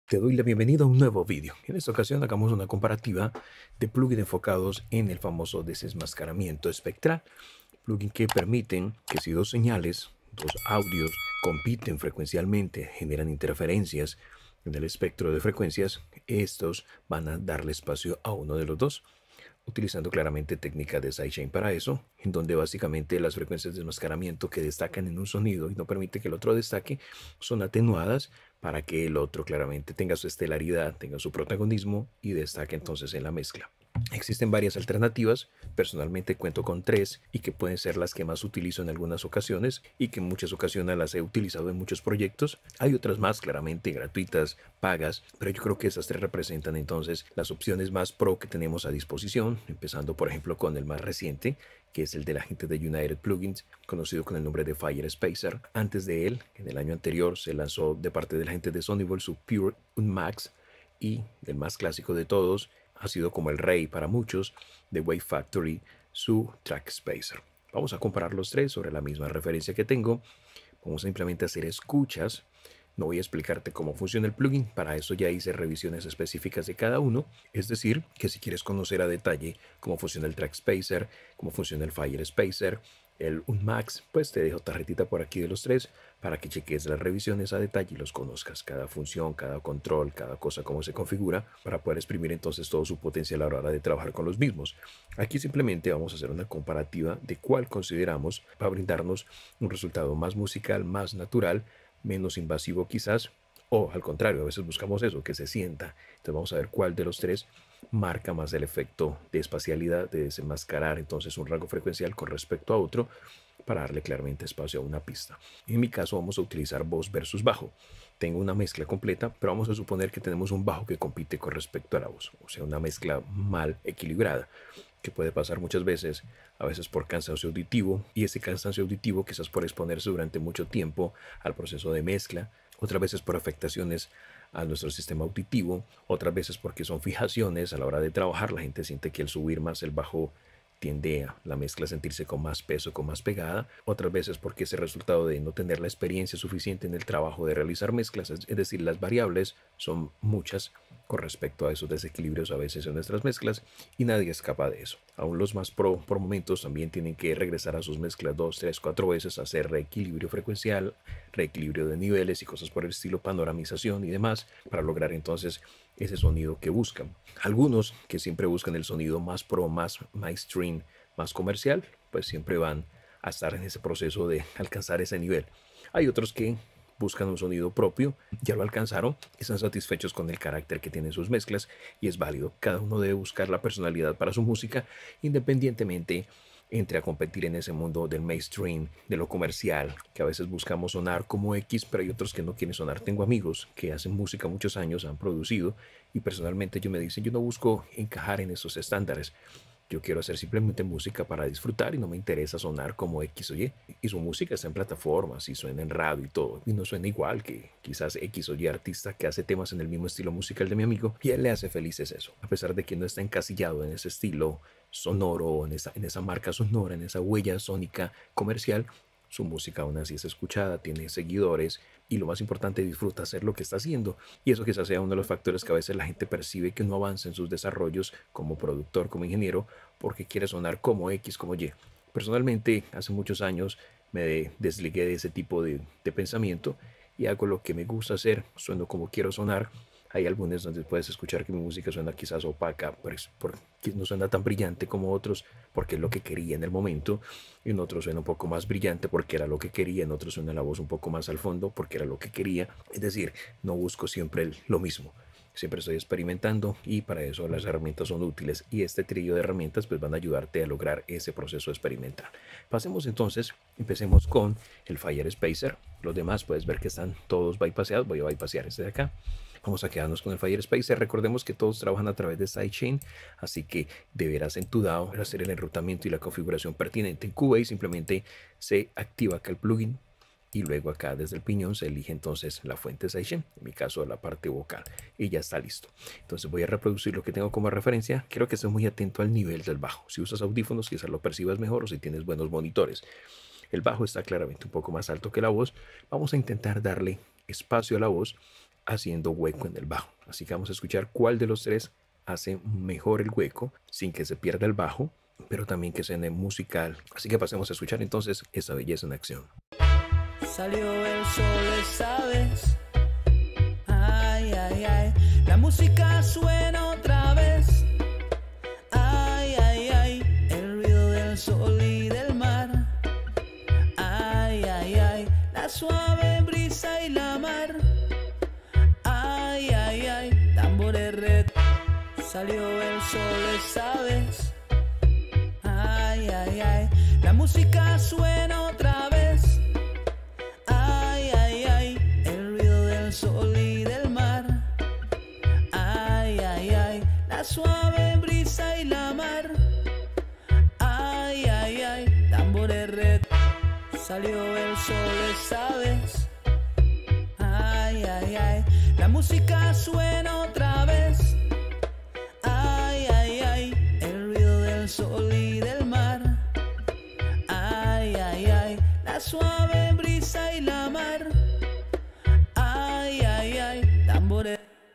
Te doy la bienvenida a un nuevo vídeo. En esta ocasión hagamos una comparativa de plugins enfocados en el famoso desenmascaramiento espectral. Plugins que permiten que si dos señales, dos audios, compiten frecuencialmente, generan interferencias en el espectro de frecuencias, estos van a darle espacio a uno de los dos, utilizando claramente técnicas de sidechain para eso, en donde básicamente las frecuencias de desmascaramiento que destacan en un sonido y no permite que el otro destaque son atenuadas para que el otro claramente tenga su estelaridad, tenga su protagonismo y destaque entonces en la mezcla. Existen varias alternativas, personalmente cuento con tres y que pueden ser las que más utilizo en algunas ocasiones y que en muchas ocasiones las he utilizado en muchos proyectos. Hay otras más claramente gratuitas, pagas, pero yo creo que esas tres representan entonces las opciones más pro que tenemos a disposición, empezando por ejemplo con el más reciente, que es el de la gente de United Plugins, conocido con el nombre de Fire Spacer. Antes de él, en el año anterior, se lanzó de parte de la gente de Sonybolt su Pure Max, y el más clásico de todos, ha sido como el rey para muchos, de Wave Factory, su Track Spacer. Vamos a comparar los tres sobre la misma referencia que tengo. Vamos a simplemente hacer escuchas. No voy a explicarte cómo funciona el plugin, para eso ya hice revisiones específicas de cada uno. Es decir, que si quieres conocer a detalle cómo funciona el Track Spacer, cómo funciona el Fire Spacer, el Unmax, pues te dejo tarjetita por aquí de los tres para que cheques las revisiones a detalle y los conozcas, cada función, cada control, cada cosa, cómo se configura, para poder exprimir entonces todo su potencial a la hora de trabajar con los mismos. Aquí simplemente vamos a hacer una comparativa de cuál consideramos va a brindarnos un resultado más musical, más natural, menos invasivo quizás, o al contrario, a veces buscamos eso, que se sienta. Entonces vamos a ver cuál de los tres marca más el efecto de espacialidad, de desenmascarar entonces un rango frecuencial con respecto a otro, para darle claramente espacio a una pista. En mi caso vamos a utilizar voz versus bajo. Tengo una mezcla completa, pero vamos a suponer que tenemos un bajo que compite con respecto a la voz, o sea, una mezcla mal equilibrada, que puede pasar muchas veces, a veces por cansancio auditivo, y ese cansancio auditivo quizás por exponerse durante mucho tiempo al proceso de mezcla, otras veces por afectaciones a nuestro sistema auditivo, otras veces porque son fijaciones a la hora de trabajar. La gente siente que al subir más el bajo tiende a la mezcla a sentirse con más peso, con más pegada. Otras veces porque es el resultado de no tener la experiencia suficiente en el trabajo de realizar mezclas, es decir, las variables son muchas con respecto a esos desequilibrios a veces en nuestras mezclas, y nadie escapa de eso. Aún los más pro por momentos también tienen que regresar a sus mezclas 2, 3, 4 veces a hacer reequilibrio frecuencial, reequilibrio de niveles y cosas por el estilo, panoramización y demás, para lograr entonces ese sonido que buscan. Algunos que siempre buscan el sonido más pro, más mainstream, más comercial, pues siempre van a estar en ese proceso de alcanzar ese nivel. Hay otros que buscan un sonido propio, ya lo alcanzaron, están satisfechos con el carácter que tienen sus mezclas, y es válido. Cada uno debe buscar la personalidad para su música, independientemente entre a competir en ese mundo del mainstream, de lo comercial, que a veces buscamos sonar como X, pero hay otros que no quieren sonar. Tengo amigos que hacen música muchos años, han producido, y personalmente ellos me dicen, yo no busco encajar en esos estándares. Yo quiero hacer simplemente música para disfrutar y no me interesa sonar como X o Y. Y su música está en plataformas y suena en radio y todo. Y no suena igual que quizás X o Y artista que hace temas en el mismo estilo musical de mi amigo. Y a él le hace felices eso. A pesar de que no está encasillado en ese estilo sonoro, en esa marca sonora, en esa huella sónica comercial, su música aún así es escuchada, tiene seguidores y, lo más importante, disfruta hacer lo que está haciendo. Y eso quizás sea uno de los factores que a veces la gente percibe que no avanza en sus desarrollos como productor, como ingeniero, porque quiere sonar como X, como Y. Personalmente, hace muchos años me desligué de ese tipo de pensamiento y hago lo que me gusta hacer, sueno como quiero sonar. Hay algunos donde puedes escuchar que mi música suena quizás opaca, porque no suena tan brillante como otros, porque es lo que quería en el momento. Y en otros suena un poco más brillante porque era lo que quería, en otros suena la voz un poco más al fondo porque era lo que quería. Es decir, no busco siempre lo mismo. Siempre estoy experimentando, y para eso las herramientas son útiles, y este trillo de herramientas pues van a ayudarte a lograr ese proceso experimental. Pasemos entonces, empecemos con el Fire Spacer. Los demás puedes ver que están todos bypaseados. Voy a bypasear este de acá. Vamos a quedarnos con el Fire Spacer. Recordemos que todos trabajan a través de sidechain, así que deberás en tu DAO hacer el enrutamiento y la configuración pertinente en Cubase. Simplemente se activa acá el plugin y luego acá desde el piñón se elige entonces la fuente sidechain, en mi caso la parte vocal, y ya está listo. Entonces voy a reproducir lo que tengo como referencia. Quiero que estés muy atento al nivel del bajo. Si usas audífonos quizás lo percibas mejor, o si tienes buenos monitores. El bajo está claramente un poco más alto que la voz. Vamos a intentar darle espacio a la voz haciendo hueco en el bajo. Así que vamos a escuchar cuál de los tres hace mejor el hueco sin que se pierda el bajo, pero también que suene musical. Así que pasemos a escuchar entonces esa belleza en acción. Salió el sol esta vez. Ay, ay, ay. La música suena otra vez. Ay, ay, ay. El ruido del sol y del mar. Ay, ay, ay. La suave brisa y la mar. Ay, ay, ay. Tambores red. Salió el sol esta vez. Ay, ay, ay. La música suena otra vez. Ay, ay, ay. El ruido del sol y del mar. Ay, ay, ay. La suave brisa y la mar. Ay, ay, ay. Tambores red. Salió el sol esta vez. Ay, ay, ay. La música suena otra vez. Ay, ay, ay. El ruido del sol y del mar. Ay, ay, ay. La suave brisa y la mar. Ay, ay, ay. Tambores.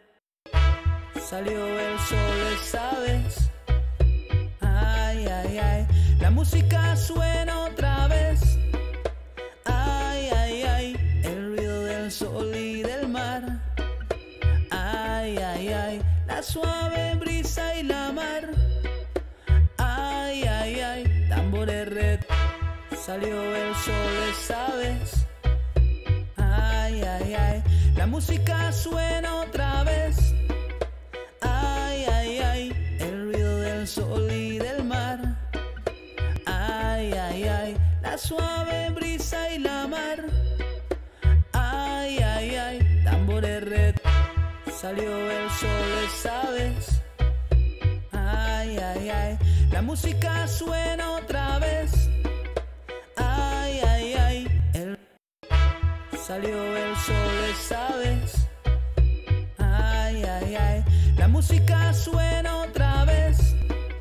Salió el sol esta vez. Ay, ay, ay. La música suena otra vez. Ay, ay, ay. El ruido del sol y del mar. Ay, ay, ay. La suave brisa y la mar. Ay, ay, ay. Tambores red. Salió el sol esta vez. Ay, ay, ay. La música suena otra vez. Ay, ay, ay. El ruido del sol y del mar. Ay, ay, ay. La suave brisa y la mar. Ay, ay, ay. Tambores red. Salió el sol esta vez. Ay, ay, ay. La música suena otra vez. Ay, ay, ay. Salió el sol esta vez. Ay, ay, ay. La música suena otra vez.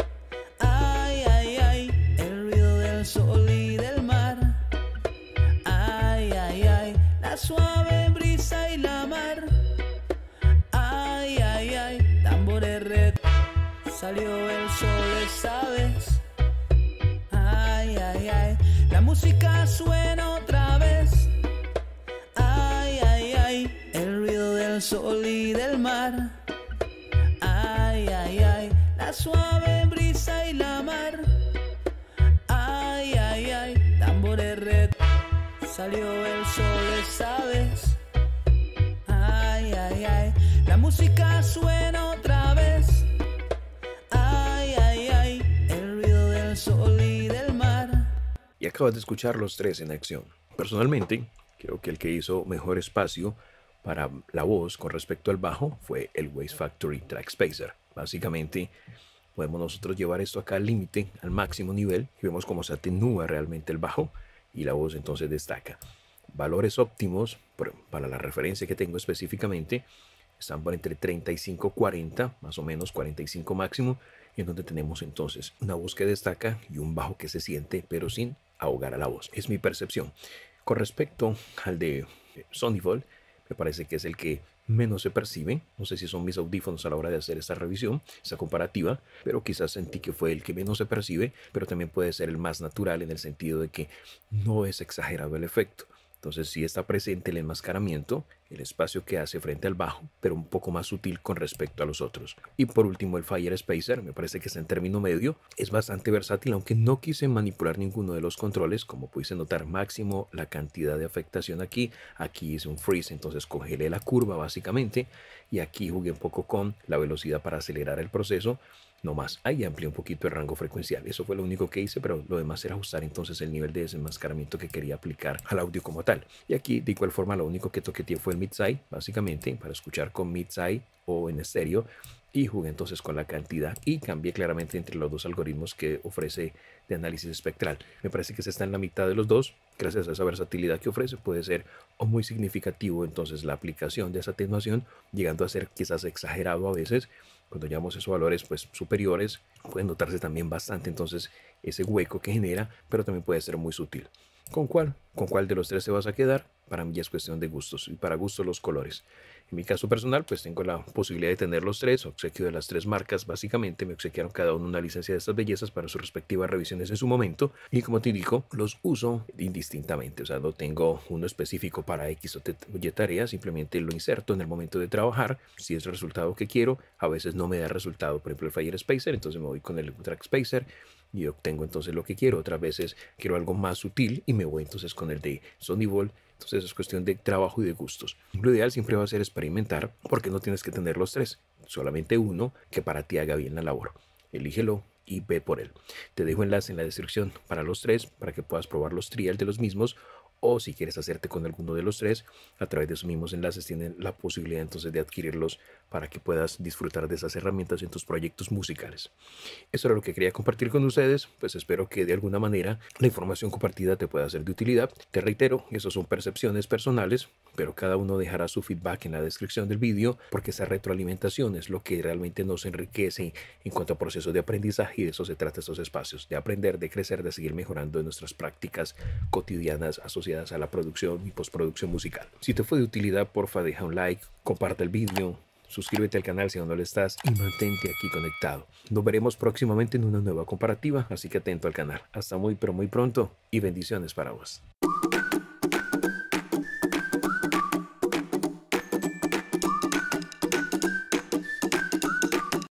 Ay, ay, ay. El ruido del sol y del mar. Ay, ay, ay. La suave brisa y la mar. Ay, ay, ay. Tambores red. Salió el sol esta vez. Ay, ay, ay. La música suena otra vez. Ay, ay, ay. El ruido del sol y del mar. Ay, ay, ay. La suave brisa y la mar. Ay, ay, ay. Tambores red. Salió el sol esta vez. Ay, ay, ay. La música suena otra vez. Ay, ay, ay. El ruido del sol y del mar. Y acabas de escuchar los tres en acción. Personalmente, creo que el que hizo mejor espacio para la voz con respecto al bajo fue el Waves Factory Track Spacer. Básicamente, podemos nosotros llevar esto acá al límite, al máximo nivel, y vemos cómo se atenúa realmente el bajo y la voz entonces destaca. Valores óptimos, para la referencia que tengo específicamente, están por entre 35 y 40, más o menos 45 máximo, en donde tenemos entonces una voz que destaca y un bajo que se siente, pero sin ahogar a la voz. Es mi percepción. Con respecto al de Sonnyval, me parece que es el que menos se percibe. No sé si son mis audífonos a la hora de hacer esta revisión, esta comparativa, pero quizás sentí que fue el que menos se percibe, pero también puede ser el más natural en el sentido de que no es exagerado el efecto. Entonces sí está presente el enmascaramiento, el espacio que hace frente al bajo, pero un poco más sutil con respecto a los otros. Y por último el Fire Spacer, me parece que está en término medio, es bastante versátil, aunque no quise manipular ninguno de los controles, como pudiste notar máximo la cantidad de afectación aquí hice un freeze, entonces congelé la curva básicamente, y aquí jugué un poco con la velocidad para acelerar el proceso, no más. Ahí amplié un poquito el rango frecuencial. Eso fue lo único que hice, pero lo demás era ajustar entonces el nivel de desenmascaramiento que quería aplicar al audio como tal. Y aquí de igual forma lo único que toqueteé fue el mid-side, básicamente, para escuchar con mid-side o en estéreo. Y jugué entonces con la cantidad y cambié claramente entre los dos algoritmos que ofrece de análisis espectral. Me parece que se está en la mitad de los dos. Gracias a esa versatilidad que ofrece puede ser o muy significativo entonces la aplicación de esa atenuación, llegando a ser quizás exagerado a veces. Cuando llevamos esos valores pues superiores, puede notarse también bastante entonces ese hueco que genera, pero también puede ser muy sutil. ¿Con cuál de los tres te vas a quedar? Para mí ya es cuestión de gustos y para gustos los colores. En mi caso personal, pues tengo la posibilidad de tener los tres, obsequio de las tres marcas. Básicamente me obsequiaron cada uno una licencia de estas bellezas para sus respectivas revisiones en su momento. Y como te digo, los uso indistintamente. O sea, no tengo uno específico para X o Y tarea, simplemente lo inserto en el momento de trabajar. Si es el resultado que quiero, a veces no me da resultado, por ejemplo, el Fire Spacer, entonces me voy con el Track Spacer y obtengo entonces lo que quiero. Otras veces quiero algo más sutil y me voy entonces con el de Sony Ball. Entonces es cuestión de trabajo y de gustos. Lo ideal siempre va a ser experimentar, porque no tienes que tener los tres, solamente uno que para ti haga bien la labor. Elígelo y ve por él. Te dejo enlace en la descripción para los tres, para que puedas probar los trial de los mismos, o si quieres hacerte con alguno de los tres, a través de esos mismos enlaces tienen la posibilidad entonces de adquirirlos para que puedas disfrutar de esas herramientas en tus proyectos musicales. Eso era lo que quería compartir con ustedes, pues espero que de alguna manera la información compartida te pueda ser de utilidad. Te reitero, eso son percepciones personales, pero cada uno dejará su feedback en la descripción del vídeo, porque esa retroalimentación es lo que realmente nos enriquece en cuanto a procesos de aprendizaje, y de eso se trata estos espacios, de aprender, de crecer, de seguir mejorando en nuestras prácticas cotidianas asociadas a la producción y postproducción musical. Si te fue de utilidad, porfa deja un like, comparte el vídeo, suscríbete al canal si aún no lo estás y mantente aquí conectado. Nos veremos próximamente en una nueva comparativa, así que atento al canal. Hasta muy pero muy pronto y bendiciones para vos.